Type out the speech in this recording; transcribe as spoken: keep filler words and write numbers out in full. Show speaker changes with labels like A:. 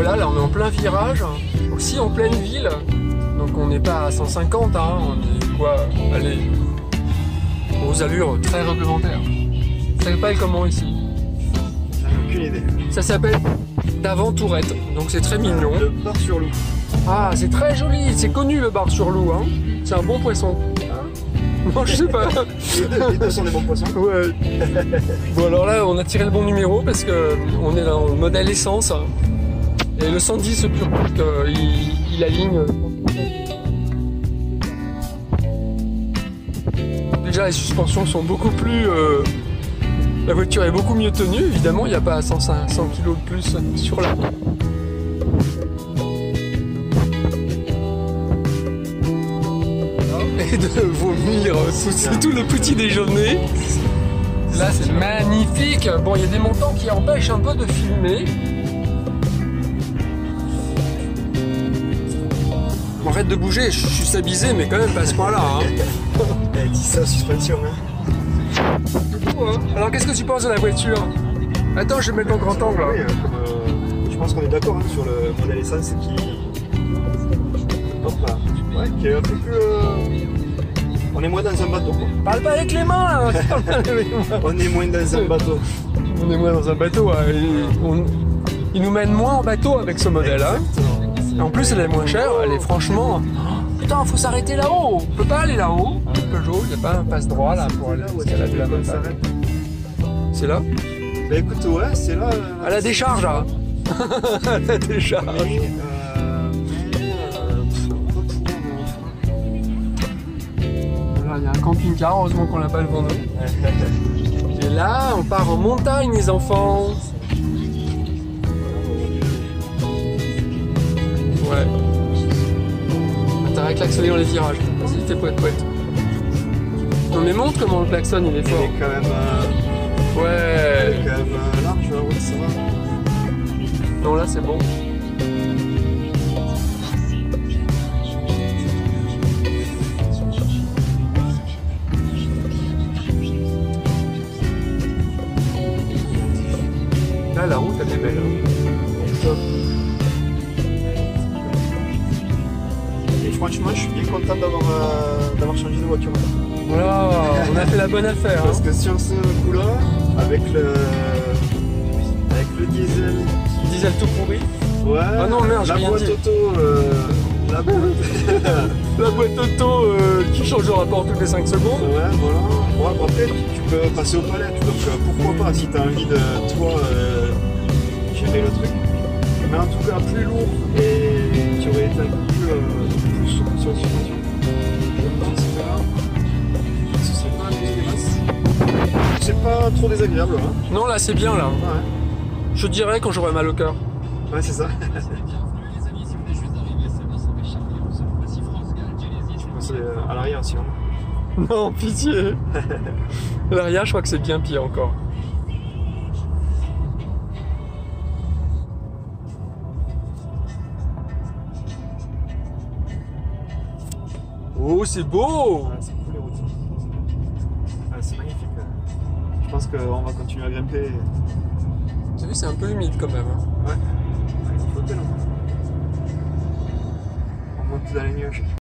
A: voilà, là on est en plein virage, aussi en pleine ville. Donc on n'est pas à cent cinquante, hein, on est quoi, allez, aux allures très réglementaires. Ça s'appelle comment ici?
B: J'en ai aucune idée.
A: Ça s'appelle d'avant Tourette, donc c'est très mignon.
B: Le bar sur loup.
A: Ah, c'est très joli, c'est connu le bar sur loup, hein. C'est un bon poisson. Non, je sais pas.
B: Les deux, les deux sont des bons poissons.
A: Ouais. Bon alors là, on a tiré le bon numéro parce que on est dans le modèle essence. Et le cent dix pur euh, il, il aligne. Déjà les suspensions sont beaucoup plus... Euh, la voiture est beaucoup mieux tenue, évidemment, il n'y a pas cent kilos de plus sur la... Et de vomir tout, tout le petit déjeuner. Là c'est magnifique. Bon, il y a des montants qui empêchent un peu de filmer. Arrête de bouger, je suis stabilisé, mais quand même pas à ce point-là. Hein.
B: Elle dit ça, suspension. Hein.
A: Alors qu'est-ce que tu penses de la voiture? Attends, je vais mettre en grand angle.
B: Oui, euh, euh, je pense qu'on est d'accord hein, sur le modèle essence qui... Hop là. Ouais, qui est un peu plus... Euh... On est moins dans un bateau quoi.
A: Parle pas avec les mains là.
B: On est moins dans un bateau.
A: On est moins dans un bateau. Hein. On... Il nous mène moins en bateau avec ce modèle. Hein. En plus, elle est moins chère, elle est franchement... Oh, putain, faut s'arrêter là-haut. On peut pas aller là-haut. Peugeot, il n'y a pas un passe droit là pour aller escalader la montagne. C'est là?
B: Bah écoute, ouais, c'est là...
A: À la décharge, là. À la décharge.
B: Mais, euh, mais, euh,
A: Là, il y a un camping-car, heureusement qu'on l'a pas devant nous. Et là, on part en montagne, les enfants. Ouais. T'as à klaxonner dans les virages. Vas-y, t'es poète poète. Non mais montre comment le klaxon il est fort.
B: il est quand même... Euh,
A: ouais.
B: il est quand même euh, large, ouais, ça va.
A: Non là c'est bon. Là la route elle est belle. Hein. Top.
B: Franchement, je suis bien content d'avoir euh, d'avoir changé de voiture.
A: Voilà, on a fait la bonne affaire.
B: Parce
A: hein.
B: que sur ce coup-là, avec le avec le diesel,
A: Diesel tout pourri.
B: ouais.
A: Ah non merde, j'ai
B: la
A: rien
B: boîte
A: dit.
B: auto, euh, la boîte,
A: la boîte auto euh, qui change de rapport toutes les cinq secondes.
B: ouais, voilà. Ouais, après, tu peux passer aux palettes, donc euh, pourquoi pas si tu as envie de toi euh, gérer le truc. Mais en tout cas, plus lourd et tu aurais été un peu plus, euh, plus souple sur la suspension. Je pense que là, ce serait pas un plus des masses. C'est pas trop désagréable. Hein.
A: Non, là c'est bien là.
B: Ouais,
A: Je dirais quand j'aurai mal au cœur.
B: ouais c'est ça. C'est à l'arrière aussi. Hein.
A: Non, pitié. L'arrière, je crois que c'est bien pire encore. Oh, c'est beau!
B: Ouais, c'est cool les routes. Ouais, c'est magnifique. Je pense qu'on va continuer à grimper.
A: Vous avez vu, c'est un peu humide quand même. Hein.
B: Ouais, il faut flotter là. On monte dans les nuages.